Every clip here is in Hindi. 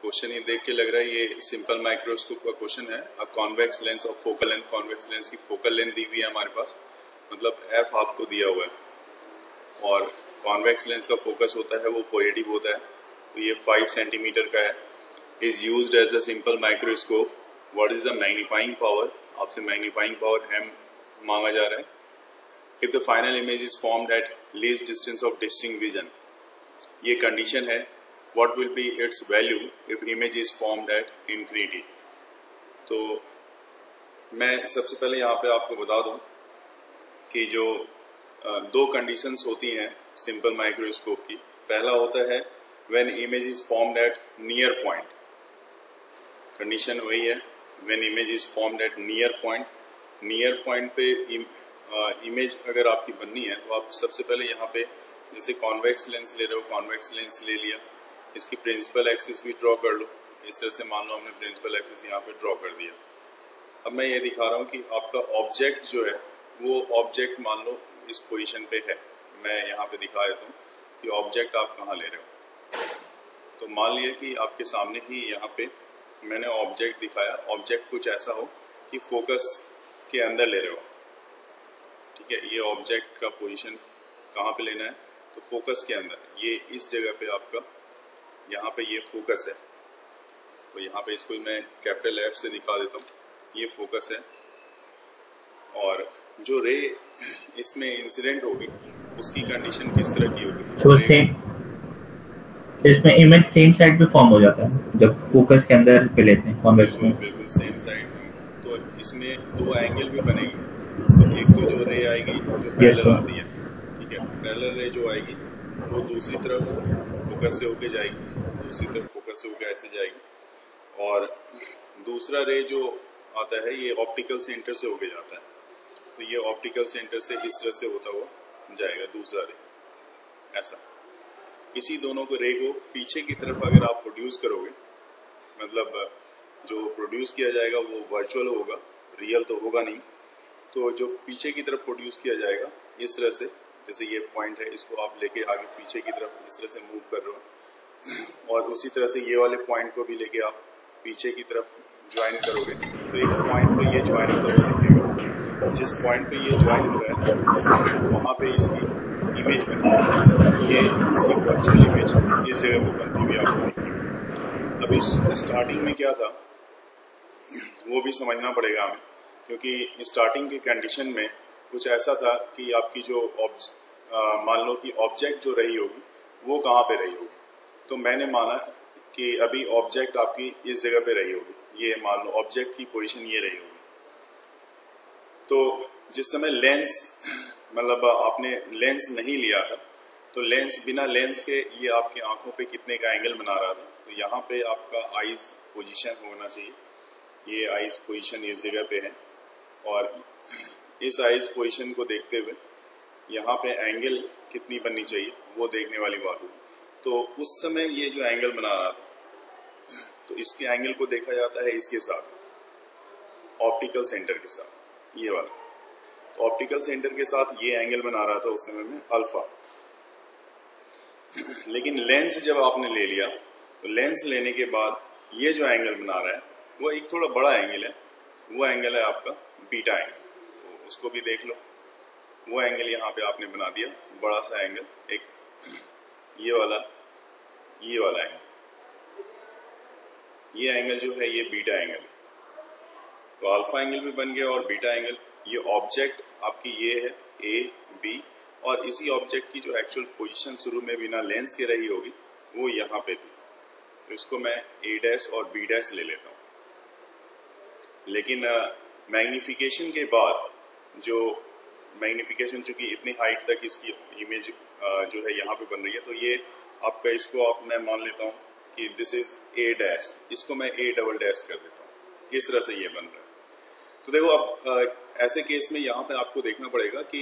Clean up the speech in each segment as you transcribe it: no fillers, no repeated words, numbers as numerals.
क्वेश्चन ही देख के लग रहा है ये सिंपल माइक्रोस्कोप का क्वेश्चन है। A convex lens of focal length, convex lens की फोकल लेंथ दी हुई है हमारे पास, मतलब एफ आपको दिया हुआ है और कॉन्वेक्स लेंस का फोकस होता है वो पॉजिटिव होता है। तो ये 5 सेंटीमीटर का है। Is used as a simple microscope. What is the magnifying power? आपसे मैग्नीफाइंग पावर एम मांगा जा रहा है। If the final image is formed at least distance of distinct vision, ये कंडीशन है। What will be its value if image is formed at infinity? तो मैं सबसे पहले यहाँ पे आपको बता दूं कि जो दो कंडीशंस होती हैं सिंपल माइक्रोस्कोप की। पहला होता है when image is formed at near point। Condition वही है when image is formed at near point। near point पे इमेज अगर आपकी बननी है तो आप सबसे पहले यहाँ पे जैसे कॉन्वेक्स लेंस ले रहे हो, कॉन्वेक्स लेंस ले लिया, इसकी प्रिंसिपल एक्सिस भी ड्रॉ कर लो। इस तरह से मान लो हमने प्रिंसिपल एक्सिस यहाँ पे ड्रॉ कर दिया। अब मैं ये दिखा रहा हूँ कि आपका ऑब्जेक्ट जो है वो ऑब्जेक्ट मान लो इस पोजीशन पे है। मैं यहाँ पे दिखा देता हूँ कि ऑब्जेक्ट आप कहाँ ले रहे हो। तो मान लिया कि आपके सामने ही यहाँ पे मैंने ऑब्जेक्ट दिखाया। ऑब्जेक्ट कुछ ऐसा हो कि फोकस के अंदर ले रहे हो, ठीक है। ये ऑब्जेक्ट का पोजीशन कहाँ पे लेना है? तो फोकस के अंदर। ये इस जगह पे आपका यहाँ पे ये फोकस है। तो यहाँ पे इसको मैं कैपिटल एफ से दिखा देता हूँ। ये फोकस है और जो रे इसमें इंसिडेंट होगी उसकी कंडीशन किस तरह की होगी? तो सेम, इसमें इमेज सेम साइड पे फॉर्म हो जाता है जब फोकस के अंदर पे लेते हैं कॉन्वेक्स में। बिल्कुल सेम साइड में। तो इसमें दो एंगल भी बनेंगे। तो एक तो जो रे आएगी जो पैरेलल आती है, ठीक है, पैरेलल रे जो आएगी वो दूसरी तरफ फोकस से होके जाएगी, दूसरी तरफ फोकस से होके ऐसे जाएगी। और दूसरा रे जो आता है ये ऑप्टिकल सेंटर से होके जाता है। तो ये ऑप्टिकल सेंटर से इस तरह से होता हुआ जाएगा दूसरा रे, ऐसा। इसी दोनों को रे को पीछे की तरफ अगर आप प्रोड्यूस करोगे, मतलब जो प्रोड्यूस किया जाएगा वो वर्चुअल होगा, रियल तो होगा नहीं। तो जो पीछे की तरफ प्रोड्यूस किया जाएगा इस तरह से, जैसे ये पॉइंट है इसको आप लेके आगे पीछे की तरफ इस तरह से मूव कर रहे हो और उसी तरह से ये वाले पॉइंट को भी लेके आप पीछे की तरफ ज्वाइन करोगे तो एक पॉइंट पे ये ज्वाइन होता हुआ दिखेगा। जिस पॉइंट पे ये ज्वाइन हो रहा है वहाँ पे इसकी इमेज बनेगी। ये इसकी वर्चुअल इमेज इस जगह पे बनती हुई आपको दिखेगी। अभी स्टार्टिंग में क्या था वो भी समझना पड़ेगा हमें, क्योंकि स्टार्टिंग के कंडीशन में कुछ ऐसा था कि आपकी जो मान लो कि ऑब्जेक्ट जो रही होगी वो कहाँ पे रही होगी। तो मैंने माना कि अभी ऑब्जेक्ट आपकी इस जगह पे रही होगी। ये मान लो ऑब्जेक्ट की पोजीशन ये रही होगी। तो जिस समय लेंस, मतलब आपने लेंस नहीं लिया था तो लेंस, बिना लेंस के ये आपकी आंखों पे कितने का एंगल बना रहा था। तो यहाँ पे आपका आईज पोजीशन होना चाहिए। ये आईज पोजीशन इस जगह पे है और इस आइज पोजीशन को देखते हुए यहाँ पे एंगल कितनी बननी चाहिए वो देखने वाली बात होगी। तो उस समय ये जो एंगल बना रहा था तो इसके एंगल को देखा जाता है इसके साथ, ऑप्टिकल सेंटर के साथ, ये वाला। तो ऑप्टिकल सेंटर के साथ ये एंगल बना रहा था उस समय में अल्फा। लेकिन लेंस जब आपने ले लिया तो लेंस लेने के बाद ये जो एंगल बना रहा है वो एक थोड़ा बड़ा एंगल है। वो एंगल है आपका बीटा एंगल। तो उसको भी देख लो। वो एंगल यहाँ पे आपने बना दिया, बड़ा सा एंगल, एक ये वाला एंगल। ये एंगल जो है ये बीटा एंगल है। तो अल्फा एंगल भी बन गया और बीटा एंगल। ये ऑब्जेक्ट आपकी ये है ए बी, और इसी ऑब्जेक्ट की जो एक्चुअल पोजीशन शुरू में बिना लेंस के रही होगी वो यहाँ पे थी। तो इसको मैं ए डैश और बी डैश ले लेता हूँ। लेकिन मैग्निफिकेशन के बाद जो मैग्निफिकेशन चूंकि इतनी हाइट तक इसकी इमेज जो है यहाँ पे बन रही है, तो ये आपका, इसको आप मैं मान लेता हूँ कि दिस इज ए डैश, इसको मैं ए डबल डैश कर देता हूँ। इस तरह से ये बन रहा है। तो देखो अब ऐसे केस में यहाँ पे आपको देखना पड़ेगा कि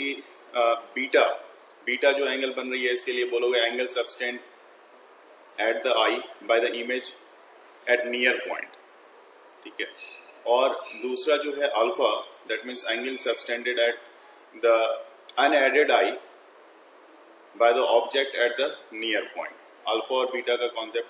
बीटा जो एंगल बन रही है इसके लिए बोलोगे angle subtended at the eye by the image at near point, ठीक है। और दूसरा जो है alpha, that means angle subtended at the unaided eye by the object at the near point. Alpha और बीटा का कॉन्सेप्ट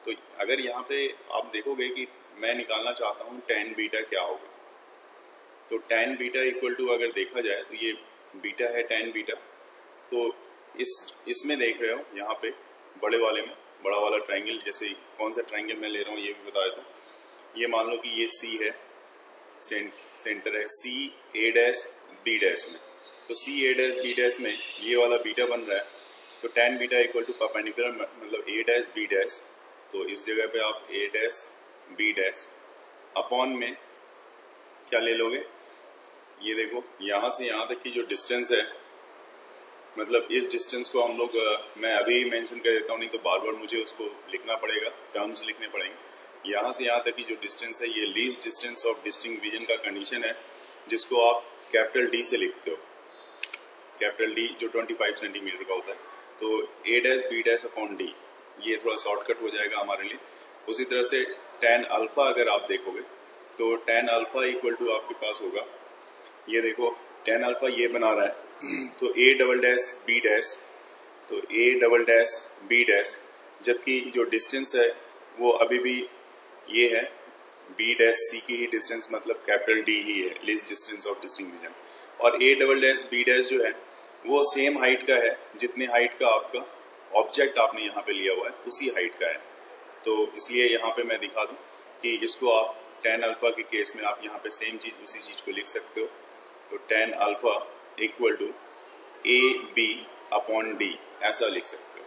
तो अगर यहाँ पे आप देखोगे कि मैं निकालना चाहता हूँ tan बीटा क्या होगा, तो tan बीटा इक्वल टू अगर देखा जाए तो ये बीटा है tan बीटा, तो इसमें देख रहे हो यहाँ पे बड़े वाले में, बड़ा वाला ट्राइंगल, जैसे कौन सा ट्राइंगल मैं ले रहा हूँ ये भी बता देता हूँ। ये मान लो कि ये C है, सेंटर है C A dash B dash में, तो C A dash B dash में ये वाला बीटा बन रहा है, तो tan beta equal to perpendicular मतलब A डैश B डैश, तो इस जगह पे आप A dash B dash upon में क्या ले लोगे, ये देखो यहाँ से यहाँ तक की जो डिस्टेंस है, मतलब इस डिस्टेंस को हम लोग मैं अभी मेंशन कर देता हूँ, नहीं तो बार बार मुझे उसको लिखना पड़ेगा, टर्म्स लिखने पड़ेंगे। यहाँ से यहाँ तक की जो डिस्टेंस है ये least distance of distinct vision का कंडीशन है, जिसको आप कैपिटल D से लिखते हो, कैपिटल D जो 25 सेंटीमीटर का होता है, तो A dash B dash upon D, ये थोड़ा शॉर्टकट हो जाएगा हमारे लिए। उसी तरह से tan अल्फा अगर आप देखोगे तो tan अल्फा इक्वल टू आपके पास होगा, ये देखो tan अल्फा ये बना रहा है तो A double dash B dash, तो A double dash B dash, जबकि जो डिस्टेंस है वो अभी भी ये है B डैश C की ही डिस्टेंस, मतलब कैपिटल D ही है, least distance of distinct vision, और A double dash B dash जो है वो सेम हाइट का है जितने हाइट का आपका ऑब्जेक्ट आपने यहाँ पे लिया हुआ है उसी हाइट का है। तो इसलिए यहाँ पे मैं दिखा दूँ कि इसको आप tan अल्फा के केस में आप यहाँ पे सेम चीज उसी चीज को लिख सकते हो, तो tan alpha equal to A B upon D ऐसा लिख सकते हो।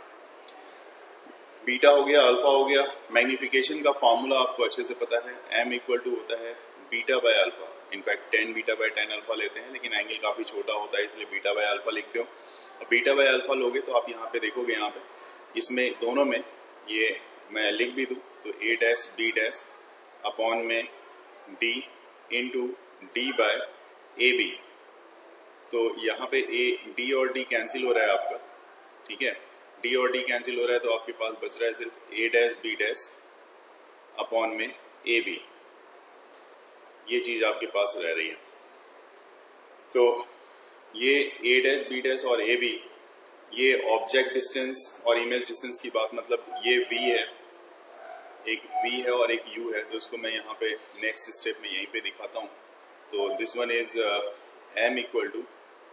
बीटा हो गया, अल्फा हो गया। मैग्निफिकेशन का फॉर्मूला आपको अच्छे से पता है, m इक्वल टू होता है beta by alpha, in fact tan beta by tan alpha लेते हैं, लेकिन एंगल काफी छोटा होता है इसलिए बीटा बाय अल्फा लिखते हो। और बीटा बाय अल्फा लोगे तो आप यहाँ पे देखोगे, यहाँ पे इसमें दोनों में ये मैं लिख भी दूं तो A dash B dash upon में D into D by A B, तो यहाँ पे D और D कैंसिल हो रहा है आपका, ठीक है, D और D कैंसिल हो रहा है तो आपके पास बच रहा है सिर्फ A dash B dash upon में ए बी, ये चीज आपके पास रह रही है। तो ये A डैश B डैश और ए बी, ये ऑब्जेक्ट डिस्टेंस और इमेज डिस्टेंस की बात, मतलब ये V है, एक V है और एक U है, तो इसको मैं यहाँ पे नेक्स्ट स्टेप में यहीं पे दिखाता हूँ। तो this one is m equal to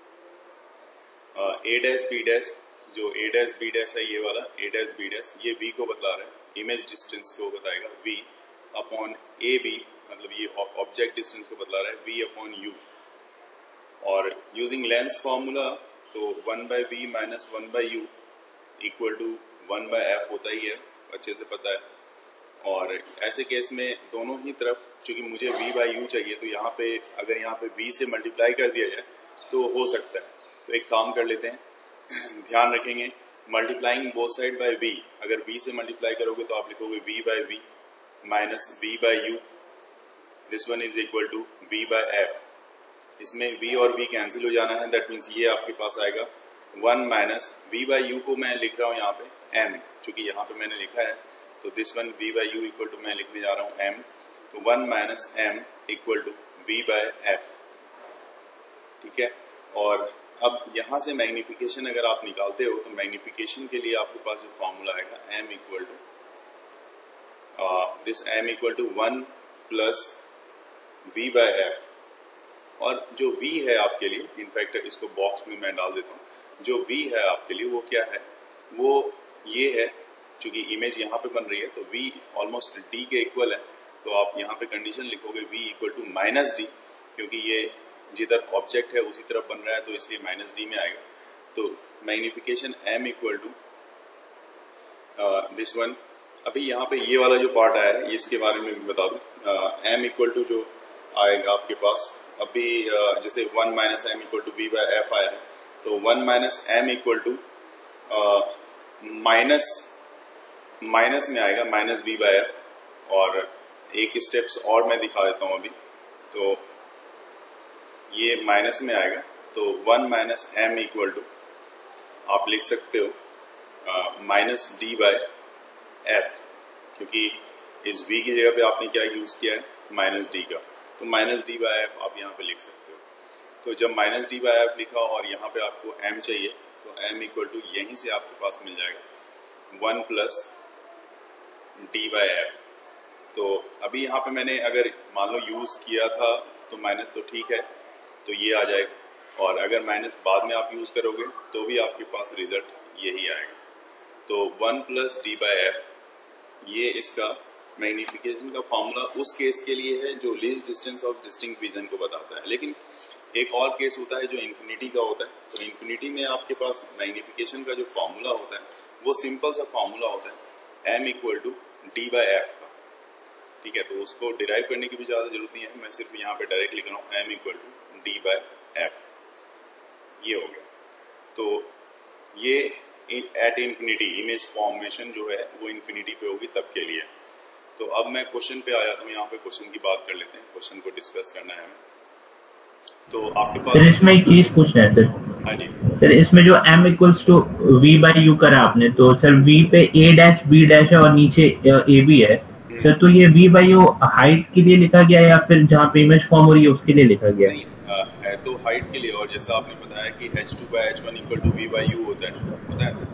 A dash B dash, जो A डैश B डैश है ये वाला A डैश B डैश, ये V को बतला रहा है, इमेज डिस्टेंस को बताएगा V अपॉन ए बी, मतलब ये ऑब्जेक्ट डिस्टेंस को बतला रहा है V अपॉन U, और यूजिंग लेंस फॉर्मूला तो 1/v minus 1/u equal to 1/f होता ही है, अच्छे से पता है। और ऐसे केस में दोनों ही तरफ चूंकि मुझे v/u चाहिए, तो यहाँ पे अगर यहाँ पे v से मल्टीप्लाई कर दिया जाए तो हो सकता है, तो एक काम कर लेते हैं ध्यान रखेंगे, multiplying both side by v, अगर v से मल्टीप्लाई करोगे तो आप लिखोगे v/v minus v/u, this one is equal to v/f, इसमें v और v कैंसिल हो जाना है, दैट मीन्स ये आपके पास आएगा 1 माइनस v/u को मैं लिख रहा हूँ यहाँ पे m, चूंकि यहाँ पे मैंने लिखा है, तो this one v/u equal to मैं लिखने जा रहा हूँ m, तो 1 minus m equal to v/f, ठीक है। और अब यहाँ से मैग्निफिकेशन अगर आप निकालते हो तो मैग्निफिकेशन के लिए आपके पास जो फॉर्मूला आएगा m equal to this m equal to 1 plus v/f, और जो v है आपके लिए, इनफैक्ट इसको बॉक्स में मैं डाल देता हूँ, जो v है आपके लिए वो क्या है, वो ये है, चूंकि इमेज यहाँ पे बन रही है तो v ऑलमोस्ट d के इक्वल है, तो आप यहाँ पे कंडीशन लिखोगे v equal to minus D, क्योंकि ये जिधर ऑब्जेक्ट है उसी तरफ बन रहा है तो इसलिए माइनस डी में आएगा। तो magnification m equal to this one, अभी यहाँ पे ये वाला जो पार्ट आया है इसके बारे में भी बता दूं, m इक्वल टू जो आएगा आपके पास, अभी जैसे 1 minus M equal to v/f आया है, तो 1 minus M equal to minus में आएगा माइनस v/f, और एक स्टेप्स और मैं दिखा देता हूँ अभी, तो ये माइनस में आएगा, तो 1 माइनस एम इक्वल टू आप लिख सकते हो माइनस d/f, क्योंकि इस v की जगह पे आपने क्या यूज किया है, माइनस d का, तो माइनस d/f आप यहाँ पे लिख सकते हो। तो जब माइनस d/f लिखा और यहाँ पे आपको m चाहिए, तो m इक्वल टू यहीं से आपके पास मिल जाएगा 1 प्लस d/f। तो अभी यहाँ पे मैंने अगर मान लो यूज किया था तो माइनस तो ठीक है, तो ये आ जाएगा, और अगर माइनस बाद में आप यूज करोगे तो भी आपके पास रिजल्ट यही आएगा। तो 1 + d/f ये इसका मैग्नीफिकेशन का फॉर्मूला उस केस के लिए है जो least distance of distinct vision को बताता है। लेकिन एक और केस होता है जो इन्फिनिटी का होता है। तो इन्फिनिटी में आपके पास मैग्नीफिकेशन का जो फॉर्मूला होता है वो सिंपल सा फॉर्मूला होता है m = d/f का। ठीक है, तो उसको डिराइव करने की भी ज़्यादा जरूरत नहीं है, मैं सिर्फ यहाँ पे डायरेक्ट लिख रहा हूँ m = d/f। ये हो गया। तो ये एट इन्फिनिटी इमेज फॉर्मेशन जो है वो इन्फिनिटी पे होगी तब के लिए। तो अब मैं क्वेश्चन पे आया हूँ, यहाँ पे क्वेश्चन की बात कर लेते हैं, क्वेश्चन को डिस्कस करना है हमें। तो आपके पास सर इसमें एक चीज पूछना है सर। हाँ जी सर इसमें जो m = v/u करा आपने, तो सर v पे a-b' है और नीचे a भी है सर, तो ये v/u हाइट के लिए लिखा गया है या फिर जहाँ पे इमेज फॉर्म हो रही है उसके लिए लिखा गया है? नहीं, है तो हाइट के लिए, और जैसा आपने बताया कि h2/h1 = v/u होता है ना?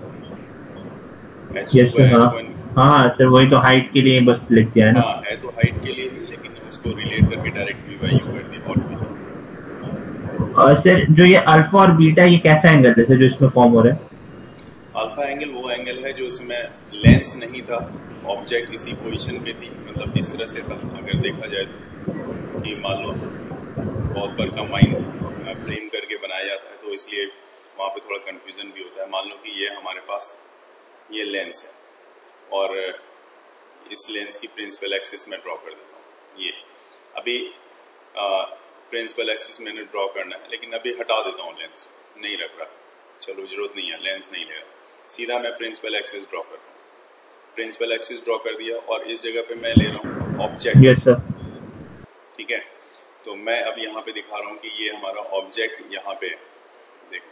h2/h1 हाँ सर, वही तो हाइट के लिए बस लिख दिया है ना। हाँ, है तो हाइट के लिए ही, लेकिन उसको रिलेट करके डायरेक्ट v/u कर दिया। और सर जो ये अल्फा और बीटा, ये कैसा एंगल है सर जो इसमें फॉर्म हो रहा है? अल्फा एंगल वो एंगल है जो इसमें लेंस नहीं था, ऑब्जेक्ट इसी पोजीशन पे थी, मतलब इस तरह से था। अगर देखा जाए तो कि मान लो बहुत बार कंबाइन फ्रेम करके बनाया जाता है, तो इसलिए वहाँ पे थोड़ा कंफ्यूजन भी होता है। मान लो कि ये हमारे पास ये लेंस है और इस लेंस की प्रिंसिपल एक्सिस में ड्रॉ कर देता हूँ। ये अभी प्रिंसिपल एक्सिस मैंने ड्रॉ करना है, लेकिन अभी हटा देता हूँ, लेंस नहीं रख रहा, चलो जरूरत नहीं है, लेंस नहीं ले रहा, सीधा मैं प्रिंसिपल एक्सिस ड्रॉ कर रहा हूँ। प्रिंसिपल एक्सिस ड्रॉ कर दिया और इस जगह पे मैं ले रहा हूँ ऑब्जेक्ट। Yes sir. ठीक है, तो मैं अब यहाँ पे दिखा रहा हूँ कि ये हमारा ऑब्जेक्ट यहाँ पे, देखो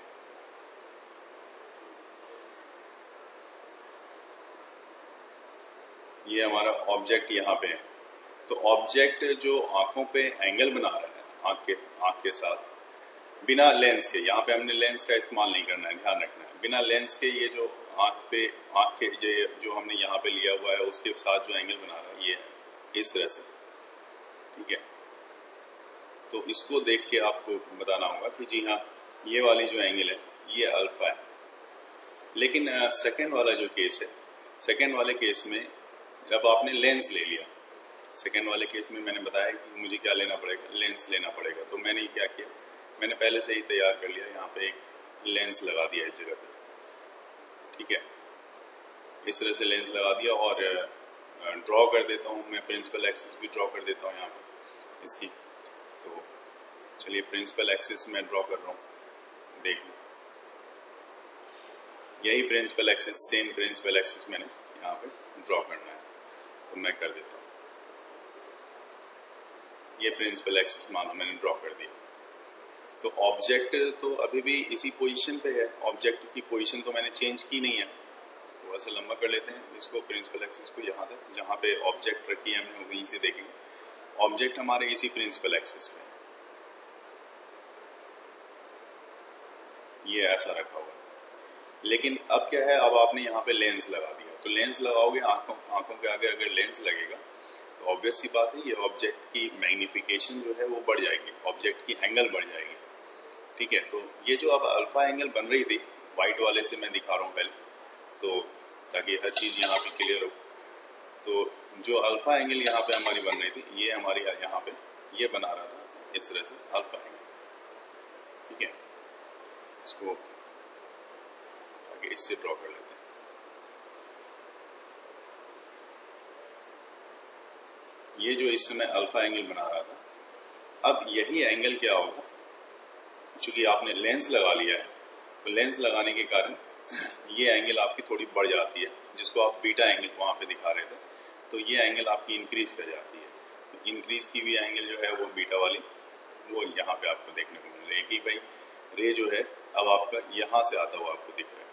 ये हमारा ऑब्जेक्ट यहाँ पे है। तो ऑब्जेक्ट जो आंखों पे एंगल बना रहा है आंख के साथ, बिना लेंस के, यहाँ पे हमने लेंस का इस्तेमाल नहीं करना है, ध्यान रखना है, बिना लेंस के ये जो आंख के जो हमने यहाँ पे लिया हुआ है उसके साथ जो एंगल बना रहा है ये है इस तरह से। ठीक है, तो इसको देख के आपको बताना होगा कि जी हाँ, ये वाली जो एंगल है ये अल्फा है। लेकिन सेकेंड वाला जो केस है, सेकेंड वाले केस में जब आपने लेंस ले लिया, सेकेंड वाले केस में मैंने बताया कि मुझे क्या लेना पड़ेगा, लेंस लेना पड़ेगा। तो मैंने क्या किया, मैंने पहले से ही तैयार कर लिया, यहाँ पे एक लेंस लगा दिया इस जगह पे। ठीक है, इस तरह से लेंस लगा दिया और ड्रॉ कर देता हूँ मैं, प्रिंसिपल एक्सिस भी ड्रॉ कर देता हूँ यहाँ पे इसकी। तो चलिए प्रिंसिपल एक्सिस में ड्रॉ कर रहा हूँ, देख लो यही principal axis, same principal axis मैंने यहाँ पे ड्रॉ करना है, तो मैं कर देता हूँ। ये प्रिंसिपल एक्सिस मान लो मैंने ड्रॉ कर दिया। तो ऑब्जेक्ट तो अभी भी इसी पोजीशन पे है, ऑब्जेक्ट की पोजीशन तो मैंने चेंज की नहीं है। थोड़ा सा लंबा कर लेते हैं इसको, प्रिंसिपल एक्सिस को यहाँ तक जहाँ पे ऑब्जेक्ट रखी है हमने वहीं से देखेंगे। ऑब्जेक्ट हमारे इसी प्रिंसिपल एक्सिस पे, ये ऐसा रखा हुआ है। लेकिन अब क्या है, अब आपने यहाँ पे लेंस लगा दिया, तो लेंस लगाओगे आंखों के आगे अगर लेंस लगेगा तो ऑब्वियस सी बात है ये ऑब्जेक्ट की मैग्नीफिकेशन जो है वो बढ़ जाएगी, ऑब्जेक्ट की एंगल बढ़ जाएगी। ठीक है, तो ये जो अब अल्फा एंगल बन रही थी, वाइट वाले से मैं दिखा रहा हूँ पहले, तो ताकि हर चीज़ यहाँ पे क्लियर हो। तो जो अल्फा एंगल यहाँ पे हमारी बन रही थी, ये हमारी यहाँ पे ये बना रहा था इस तरह से अल्फा एंगल। ठीक है, इसको आगे इससे ड्रॉ कर लेते हैं। ये जो इस समय अल्फा एंगल बना रहा था, अब यही एंगल क्या होगा, चूंकि आपने लेंस लगा लिया है, तो लेंस लगाने के कारण ये एंगल आपकी थोड़ी बढ़ जाती है, जिसको आप बीटा एंगल वहाँ पे दिखा रहे थे, तो ये एंगल आपकी इंक्रीज कर जाती है। तो इंक्रीज की भी एंगल जो है वो बीटा वाली, वो यहाँ पे आपको देखने को मिल रही है कि भाई रे जो है अब आपका यहाँ से आता हुआ आपको दिख रहा है।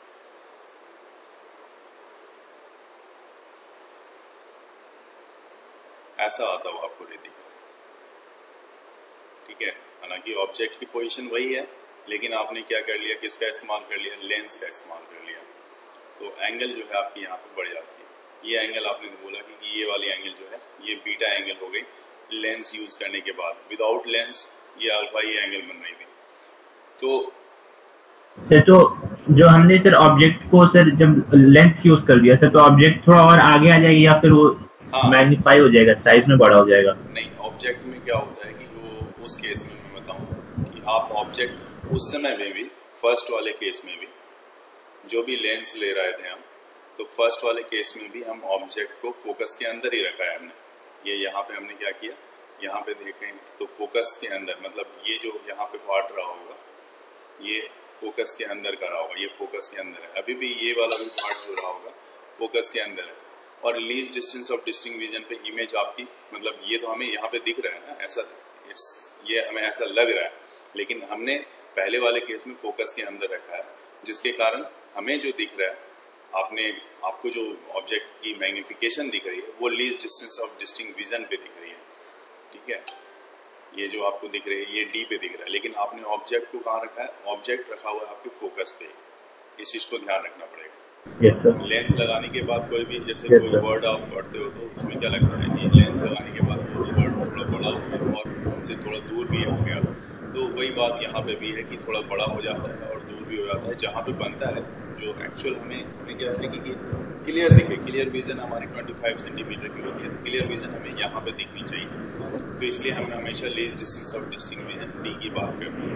ऐसा आता हुआ आपको रे दिख रहा है। ठीक है, हालांकि ऑब्जेक्ट की पोजीशन वही है, लेकिन आपने क्या कर लिया, किसका इस्तेमाल कर लिया, लेंस का इस्तेमाल कर लिया, तो एंगल जो है आपकी यहाँ पे बढ़ जाती है। ये एंगल आपने तो बोला कि ये वाली एंगल जो है ये बीटा एंगल हो गई लेंस यूज करने के बाद। विदाउट लेंस ये अल्फा ये एंगल बन रही थी। तो सर तो जो हमने सर ऑब्जेक्ट को सर जब लेंस यूज कर दिया सर, तो ऑब्जेक्ट थोड़ा और आगे आ जाएगी या फिर वो मैग्नीफाई हो जाएगा, साइज में बड़ा हो जाएगा? नहीं, ऑब्जेक्ट में क्या होता है कि वो उस केस में मैं बताऊं कि आप ऑब्जेक्ट उस समय में भी फर्स्ट वाले केस में भी जो भी लेंस ले रहे थे हम, तो फर्स्ट वाले केस में भी हम ऑब्जेक्ट को फोकस के अंदर ही रखा है हमने। ये यहाँ पे हमने क्या किया, यहाँ पे देखें तो फोकस के अंदर, मतलब ये जो यहाँ पे पार्ट रहा होगा ये फोकस के अंदर का रहा होगा, ये फोकस के अंदर है। अभी भी ये वाला भी पार्ट जो रहा होगा फोकस के अंदर है। और least distance of distinct vision पे इमेज आपकी, मतलब ये तो हमें यहाँ पे दिख रहा है ना, ऐसा ये हमें ऐसा लग रहा है, लेकिन हमने पहले वाले केस में फोकस के अंदर रखा है, जिसके कारण हमें जो दिख रहा है, आपको जो ऑब्जेक्ट की मैग्निफिकेशन दिख रही है वो least distance of distinct vision पे दिख रही है। ठीक है, ये जो आपको दिख रही है ये डी पे दिख रहा है, लेकिन आपने ऑब्जेक्ट को कहाँ रखा है, ऑब्जेक्ट रखा हुआ है आपके फोकस पे। इस चीज को ध्यान रखना पड़ेगा। Yes, sir. लेंस लगाने के बाद कोई भी जैसे Yes, कोई वर्ड आप पढ़ते हो तो उसमें क्या लगता है, ये लेंस लगाने के बाद वो वर्ड थोड़ा बड़ा हो गया और उनसे थोड़ा दूर भी हो गया। तो वही बात यहाँ पे भी है कि थोड़ा बड़ा हो जाता है और दूर भी हो जाता है। जहाँ पे बनता है जो एक्चुअल हमें क्या है कि क्लियर दिखे, क्लियर विजन हमारी 25 सेंटीमीटर की होती है, तो क्लियर विजन हमें यहाँ पे दिखनी चाहिए। तो इसलिए हम हमेशा least distance of distinct vision D की बात करते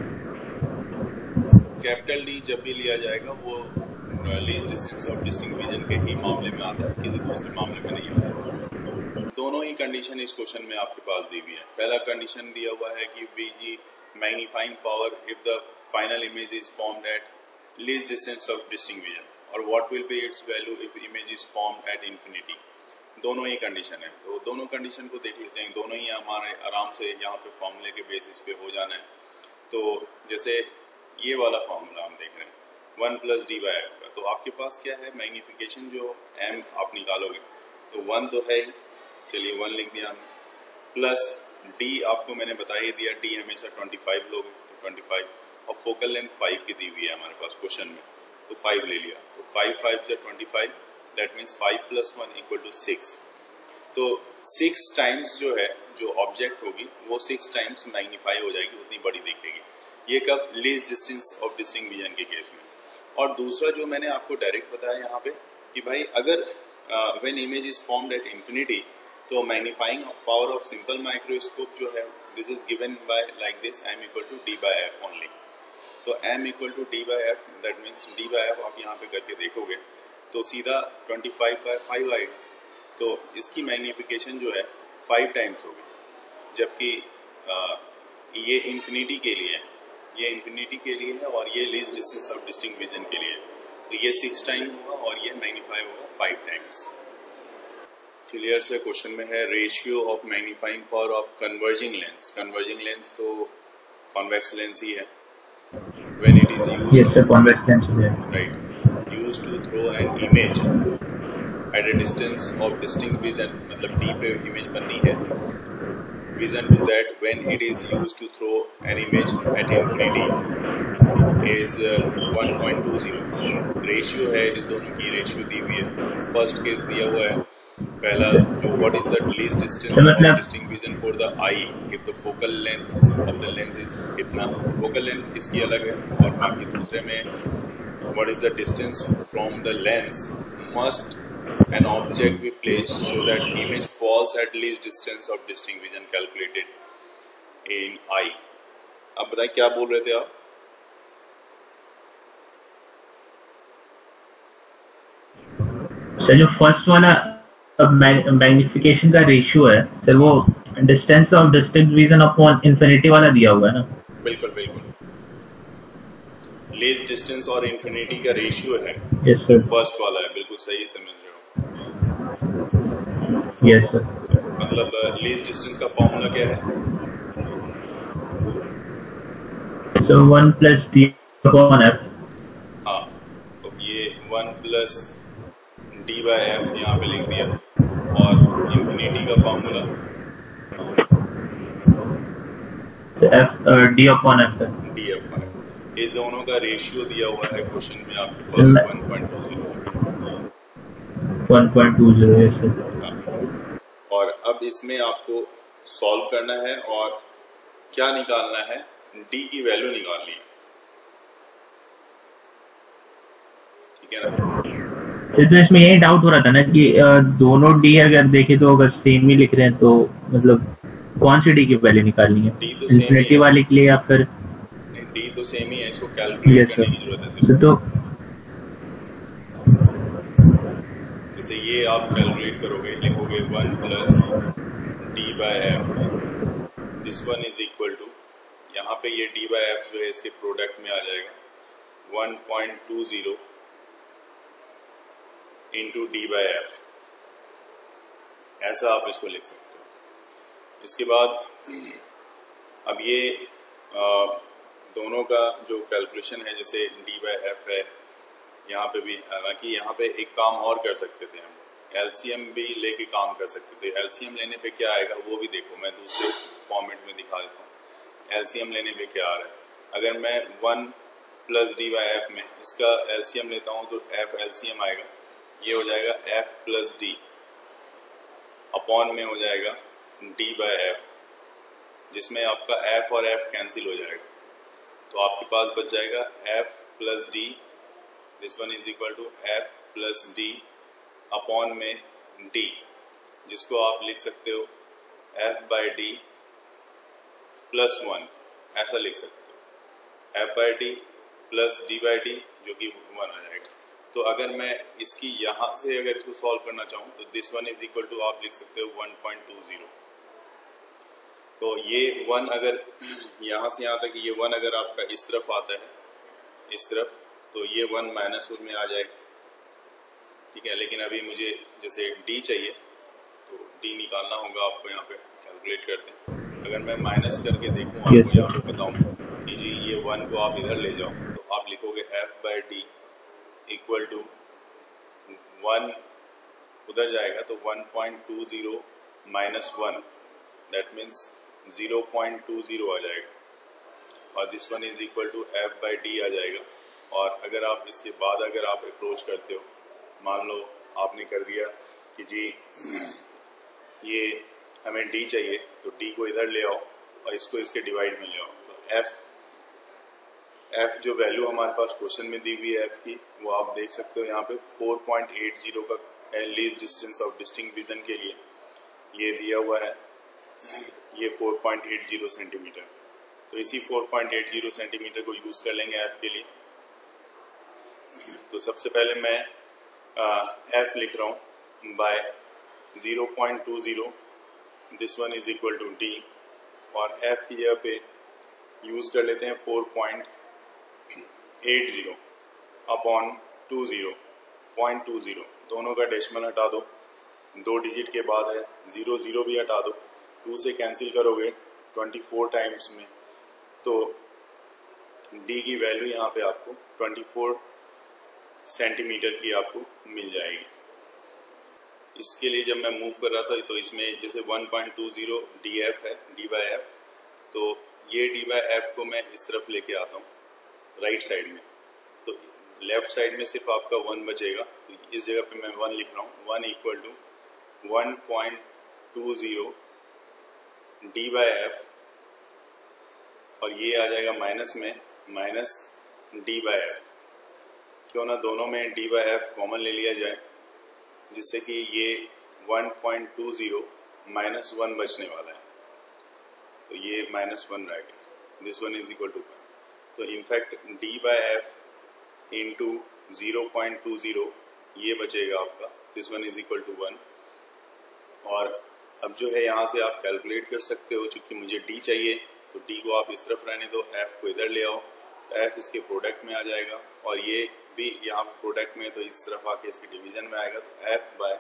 हैं। कैपिटल डी जब भी लिया जाएगा वो least distance of distinct vision के ही मामले में आता है, किसी दूसरे मामले में नहीं आता। दोनों ही कंडीशन इस क्वेश्चन में आपके पास दी हुई है। पहला कंडीशन दिया हुआ है कि वीजी magnifying power if the final image is formed at least distance of distinct vision, और what will be its value if image is formed at infinity. दोनों ही कंडीशन है, तो दोनों कंडीशन को देख लेते हैं। दोनों ही हमारे आराम से यहाँ पे फॉर्मूले के बेसिस पे हो जाना है। तो जैसे ये वाला फॉर्मूला हम देख रहे हैं 1 प्लस डी बाई एफ का, तो आपके पास क्या है, मैग्निफिकेशन जो एम आप निकालोगे तो 1 तो है ही, चलिए 1 लिख दिया हमने, प्लस डी आपको मैंने बता ही दिया, डी हमेशा 25 लोगे तो 25, और फोकल लेंथ 5 की दी हुई है हमारे पास क्वेश्चन में, तो 5 ले लिया। तो 5 5 से 25, दैट मीन्स 5 + 1 = 6। तो 6 टाइम्स जो है जो ऑब्जेक्ट होगी वो 6 टाइम्स मैग्नीफाई हो जाएगी, उतनी बड़ी दिखेगी। ये कब, least distance of distinct vision के केस में। और दूसरा जो मैंने आपको डायरेक्ट बताया यहाँ पे कि भाई अगर when image is formed at infinity, तो magnifying power of simple microscope जो है this is given by like this, m = d/f only. तो m = d/f, that means d/f आप यहाँ पे करके देखोगे तो सीधा 25/5 आएगा। तो इसकी मैग्निफिकेशन जो है 5 टाइम्स होगी, जबकि ये इंफिनिटी के लिए है, ये इंफिनिटी के लिए है, और ये least distance of distinct vision के लिए है। तो ये 6 टाइम होगा और ये मैग्नीफाई होगा 5 टाइम्स। क्लियर से क्वेश्चन में है ratio of magnifying power of converging lens. Converging lens तो कॉन्वेक्स लेंस ही है। When it is used, yes sir, convex lens है, right, used to throw an image at a distance of distinct vision, मतलब डी पे इमेज बननी है, vision to that when it is used to throw an image at infinity is 1.20। Ratio है, इस दोनों की रेशियो दी हुई है। फर्स्ट केस दिया हुआ है पहला जो what is the least distance of distinct vision for the eye if the focal length of the lens is कितना, फोकल लेंथ इसकी अलग है, और बाकी दूसरे में what is the distance from the lens must an object be placed so that image falls at least distance of distinct vision calculated in eye। अब बताइए क्या बोल रहे थे आप? सर जो फर्स्ट वाला मैग्निफिकेशन का रेशियो है सर, वो distance of distinct vision upon infinity वाला दिया हुआ है ना? बिल्कुल बिल्कुल, लीस्ट डिस्टेंस और इंफिनिटी का रेशियो है। यस सर, फर्स्ट वाला है, बिल्कुल सही समझ रहे हो। यस सर, मतलब लीस्ट डिस्टेंस का फॉर्मूला क्या है? सो 1 + d/f। हाँ, तो ये 1 + d/f यहाँ पे लिख दिया, और इंफिनिटी का फॉर्मूला f d/f। इस दोनों का रेशियो दिया हुआ है क्वेश्चन में आपके पास 1.20। 1.20 ऐसे। और अब इसमें आपको सॉल्व करना है और क्या निकालना है, डी की वैल्यू निकालनी है, ठीक है ना। तो इसमें यही डाउट हो रहा था ना कि दोनों डी अगर देखे तो अगर सेम ही लिख रहे हैं तो मतलब कौन सी डी की वैल्यू निकालनी है, डी तो सेम ही इन्फिनिटी है, वाले के लिए या फिर डी तो सेम ही है, इसको कैलकुलेट यस करने की जरूरत है सिर्फ। तो जैसे ये आप कैलकुलेट करोगे, लिखोगे 1 plus D by F, this one is equal to, यहाँ पे ये डी बाई एफ जो है इसके प्रोडक्ट में आ जाएगा 1.20 इंटू डी बाई एफ, ऐसा आप इसको लिख सकते हो। इसके बाद अब ये दोनों का जो कैलकुलेशन है, जैसे डी बाई एफ है यहाँ पे भी, हालांकि यहाँ पे एक काम और कर सकते थे हम, एलसीएम भी लेके काम कर सकते थे। एलसीएम लेने पे क्या आएगा वो भी देखो, मैं दूसरे फॉर्मेट में दिखा देता हूँ। एलसीएम लेने पे क्या आ रहा है, अगर मैं 1 प्लस डी बाई एफ में इसका एलसीएम लेता हूँ तो एफ एलसीएम आएगा, ये हो जाएगा एफ प्लस डी, अपॉन में हो जाएगा डी बाई एफ, जिसमें आपका एफ और एफ कैंसिल हो जाएगा, तो आपके पास बच जाएगा F plus D, this one is equal to F plus D upon में डी, जिसको आप लिख सकते हो एफ बाई डी प्लस 1, ऐसा लिख सकते हो, F by D plus D by D जो कि 1 आ जाएगा। तो अगर मैं इसकी यहाँ से अगर इसको सॉल्व करना चाहूँ तो this one is equal to आप लिख सकते हो 1.20। तो ये 1 अगर यहाँ से यहाँ तक ये 1 अगर आपका इस तरफ आता है, इस तरफ, तो ये 1 माइनस 1 में आ जाएगा, ठीक है। लेकिन अभी मुझे जैसे डी चाहिए तो डी निकालना होगा आपको, यहाँ पे कैलकुलेट करते हैं। अगर मैं माइनस करके देखूँ आपको यहाँ पे बताऊँ कि जी ये 1 को आप इधर ले जाओ, तो आप लिखोगे F by D equal to 1 उधर जाएगा तो 1.20 माइनस 1, दैट मीन्स 0.20 आ जाएगा, और this one is equal to F by D आ जाएगा। और अगर आप इसके बाद अगर आप अप्रोच करते हो, मान लो आपने कर दिया कि जी ये हमें डी चाहिए, तो डी को इधर ले आओ और इसको इसके डिवाइड में ले आओ, तो एफ जो वैल्यू हमारे पास क्वेश्चन में दी हुई है एफ की, वो आप देख सकते हो यहाँ पे 4.80 का least distance of distinct vision के लिए ये दिया हुआ है, ये 4.80 सेंटीमीटर। तो इसी 4.80 सेंटीमीटर को यूज कर लेंगे एफ के लिए। तो सबसे पहले मैं एफ लिख रहा हूँ by 0.20, this one is equal to D, और एफ की जगह पे यूज कर लेते हैं 4.80 अपॉन 0.20, दोनों का डेसिमल हटा दो, 2 डिजिट के बाद है, 0 भी हटा दो, 2 से कैंसिल करोगे 24 टाइम्स में, तो डी की वैल्यू यहाँ पे आपको 24 सेंटीमीटर की आपको मिल जाएगी। इसके लिए जब मैं मूव कर रहा था तो इसमें जैसे 1.20 डी एफ है, डी बाई एफ, तो ये डी बाई एफ को मैं इस तरफ लेके आता हूँ राइट साइड में, तो लेफ्ट साइड में सिर्फ आपका 1 बचेगा, तो इस जगह पे मैं 1 लिख रहा हूँ, 1 equal to 1.20 D by F, और ये आ जाएगा माइनस में, माइनस डी बाई एफ। क्यों ना दोनों में डी बाई एफ कॉमन ले लिया जाए, जिससे कि ये 1.20 माइनस 1 बचने वाला है, तो ये माइनस 1 रहेगा, this one is equal to 1। तो in fact D by F into 0.20 ये बचेगा आपका, this one is equal to 1। और अब जो है यहाँ से आप कैलकुलेट कर सकते हो, चूंकि मुझे डी चाहिए तो डी को आप इस तरफ रहने दो, एफ को इधर ले आओ, तो एफ इसके प्रोडक्ट में आ जाएगा, और ये भी यहाँ प्रोडक्ट में, तो इस तरफ आके इसके डिवीजन में आएगा, तो F by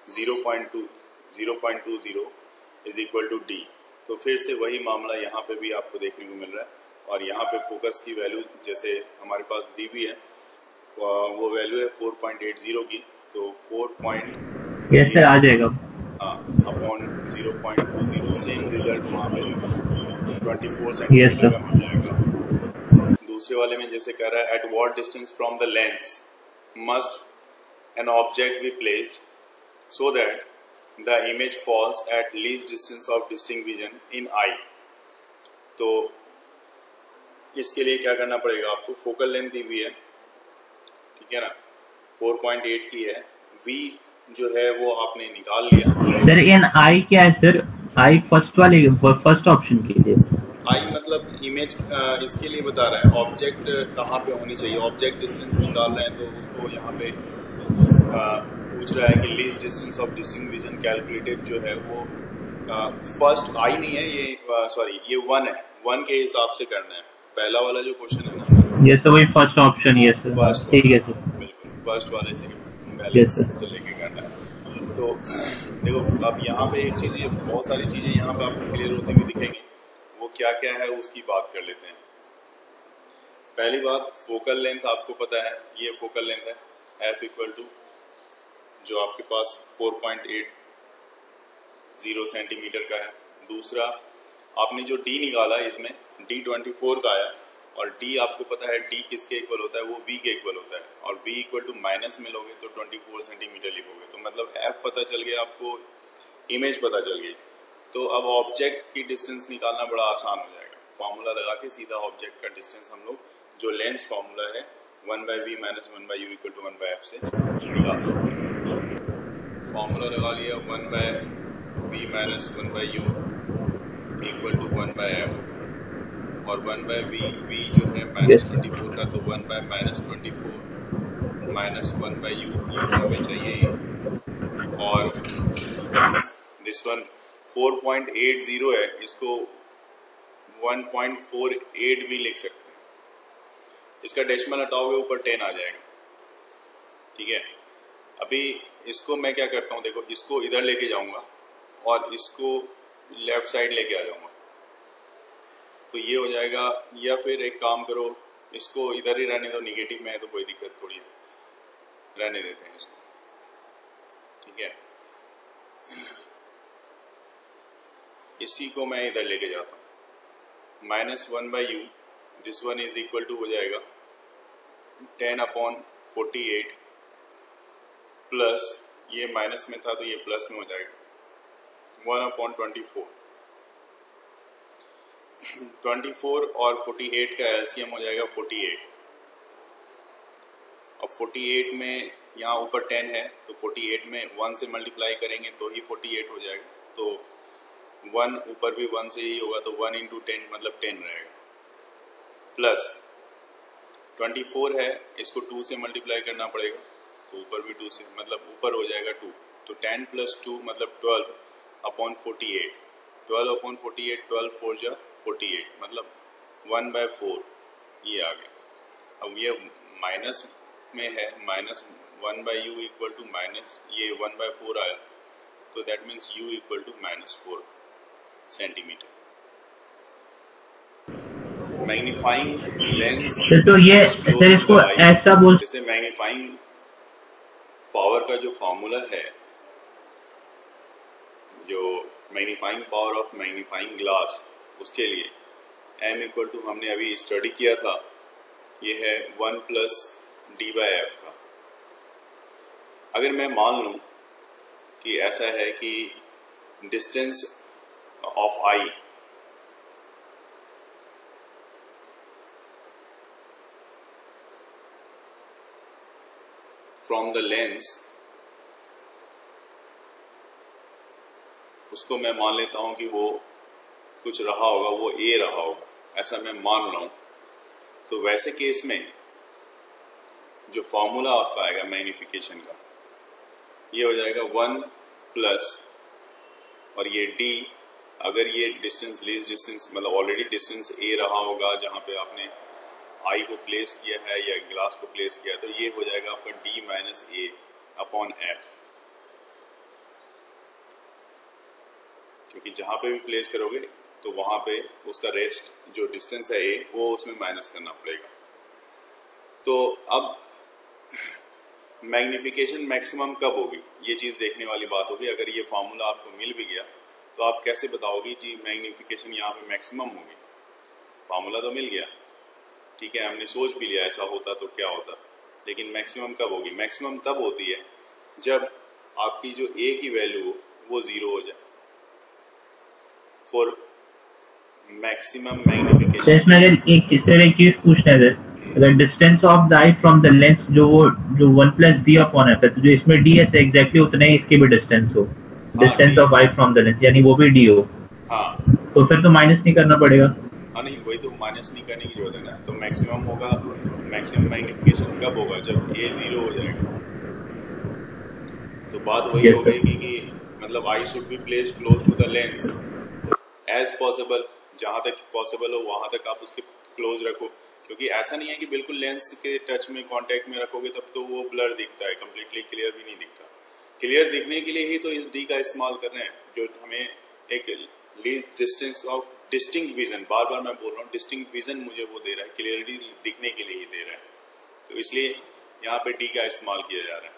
0.20 is equal to D. तो फिर से वही मामला यहाँ पे भी आपको देखने को मिल रहा है, और यहाँ पे फोकस की वैल्यू जैसे हमारे पास दी हुई है वो वैल्यू है 4.80 की, तो 4. यस सर आ जाएगा, हाँ, अपॉन 0.20 सेम रिजल्ट वहाँ पे 24 सेंटीमीटर का मिल जाएगा। दूसरे वाले में जैसे कह रहा है at what distance from the lens must an object be placed so that the image falls at least distance of distinct vision in eye। तो इसके लिए क्या करना पड़ेगा आपको, फोकल लेंथ दी हुई है, ठीक है ना, 4.8 की है, v जो है वो आपने निकाल लिया। सर इन आई क्या है सर, आई फर्स्ट ऑप्शन के लिए आई मतलब इमेज इसके लिए बता रहा है ऑब्जेक्ट कहाँ पे होनी चाहिए, ऑब्जेक्ट डिस्टेंस निकाल रहे हैं तो उसको यहाँ पे पूछ रहा है कि least distance of distinct vision calculated जो है वो फर्स्ट आई नहीं है ये, सॉरी ये 1 है, 1 के हिसाब से करना है। पहला वाला जो क्वेश्चन है ना, ये सर वही फर्स्ट ऑप्शन, यस सर, ठीक है सर, बिल्कुल फर्स्ट वाले से बैलेंस लेके करना है। तो देखो अब यहाँ पे एक चीज़, बहुत सारी चीज़ें यहाँ पे आपको क्लियर होती हुई दिखेंगी, वो क्या क्या है उसकी बात कर लेते हैं। पहली बात, फोकल लेंथ आपको पता है, ये फोकल लेंथ है f इक्वल टू जो आपके पास 4.80 सेंटीमीटर का है। दूसरा आपने जो d निकाला इसमें d 24 का आया, और d आपको पता है d किसके इक्वल होता है, वो v के इक्वल होता है, और v इक्वल टू माइनस में लोगे तो 24 सेंटीमीटर लिखोगे, तो मतलब f पता चल गया आपको, इमेज पता चल गई। तो अब ऑब्जेक्ट की डिस्टेंस निकालना बड़ा आसान हो जाएगा, फार्मूला लगा के सीधा ऑब्जेक्ट का डिस्टेंस हम लोग जो लेंस फार्मूला है 1/v minus 1/u equal to 1/f से निकाल सकते हैं। फार्मूला लगा लिया 1/v minus 1/u equal to 1/f, और 1/v जो है -24 का, तो 1/-24 माइनस 1/u ये हमें चाहिए, और दिस वन 4.80 है, इसको 1.48 भी लिख सकते हैं। इसका डेसिमल हटाओगे ऊपर 10 आ जाएगा, ठीक है। अभी इसको मैं क्या करता हूँ, देखो इसको इधर लेके जाऊंगा और इसको लेफ्ट साइड लेके आ जाऊंगा, तो ये हो जाएगा। या फिर एक काम करो, इसको इधर ही रहने दो, निगेटिव में है तो कोई दिक्कत थोड़ी है, रहने देते हैं इसको, ठीक है। इसी को मैं इधर लेके जाता हूँ, -1/u, this one is equal to हो जाएगा 10/48 प्लस, ये माइनस में था तो ये प्लस में हो जाएगा 1/24। 24 और 48 का एलसीएम हो जाएगा 48, और 48 में यहाँ ऊपर 10 है तो 48 में 1 से मल्टीप्लाई करेंगे तो ही 48 हो जाएगा, तो 1 ऊपर भी 1 से ही होगा, तो 1 × 10 मतलब 10 रहेगा, प्लस 24 है, इसको 2 से मल्टीप्लाई करना पड़ेगा, तो ऊपर भी 2 से, मतलब ऊपर हो जाएगा 2, तो 10 + 2 मतलब 12/48, 12/48, 12 4 जा 48, मतलब 1/4 ये आ गया। अब ये माइनस में है, -1/u इक्वल टू माइनस ये 1/4 आया, तो that means u equal to -4 centimetre. Magnifying lens तो ये सर इसको ऐसा बोल, जैसे मैग्नीफाइंग पावर का जो फॉर्मूला है, जो magnifying power of magnifying glass, उसके लिए m इक्वल टू हमने अभी स्टडी किया था, ये है 1 + d/f का। अगर मैं मान लूं कि ऐसा है कि distance of eye from the lens, उसको मैं मान लेता हूं कि वो कुछ रहा होगा, वो a रहा होगा, ऐसा मैं मान रहा हूं, तो वैसे केस में जो फॉर्मूला आपका आएगा मैग्निफिकेशन का, ये हो जाएगा 1 प्लस, और ये d, अगर ये डिस्टेंस लीस्ट डिस्टेंस मतलब ऑलरेडी डिस्टेंस a रहा होगा जहां पे आपने आई को प्लेस किया है या ग्लास को प्लेस किया है, तो ये हो जाएगा आपका d - a/f, क्योंकि जहां पे भी प्लेस करोगे तो वहां पे उसका रेस्ट जो डिस्टेंस है a, वो उसमें माइनस करना पड़ेगा। तो अब मैग्निफिकेशन मैक्सिमम कब होगी, ये चीज़ देखने वाली बात होगी। अगर ये फार्मूला आपको मिल भी गया तो आप कैसे बताओगे जी मैग्निफिकेशन यहाँ पे मैक्सिमम होगी, फार्मूला तो मिल गया, ठीक है, हमने सोच भी लिया ऐसा होता तो क्या होता, लेकिन मैक्सिमम कब होगी? मैक्सिमम तब होती है जब आपकी जो ए की वैल्यू हो वो 0 हो जाए फॉर मैक्सिमम मैग्निफिकेशन। इसमें अगर एक चीज पूछना है, अगर distance of the eye from the lens जो 1 प्लस डी अपॉन एफ है, तो जो इसमें डी है एग्जैक्टली उतना ही इसके भी डिस्टेंस हो, distance of eye from the lens, यानी वो भी डी हो, हाँ तो फिर तो माइनस नहीं करना पड़ेगा। हाँ नहीं, वही तो माइनस नहीं करने की जरूरत है ना। तो मैक्सिमम होगा, मैक्सिमम मैग्निफिकेशन कब होगा? जब ए 0 हो जाएगा। तो बात वही हो गई कि मतलब eye should be placed close to the lens as possible, जहां तक पॉसिबल हो वहां तक आप उसके क्लोज रखो, क्योंकि ऐसा नहीं है कि बिल्कुल लेंस के टच में कांटेक्ट में रखोगे तब तो वो ब्लर दिखता है, कंप्लीटली क्लियर भी नहीं दिखता। क्लियर दिखने के लिए ही तो इस डी का इस्तेमाल कर रहे हैं, जो हमें एक least distance of distinct vision, बार बार मैं बोल रहा हूँ, डिस्टिंक्ट विजन मुझे वो दे रहा है, क्लियरिटी दिखने के लिए ही दे रहा है। तो इसलिए यहाँ पे डी का इस्तेमाल किया जा रहा है।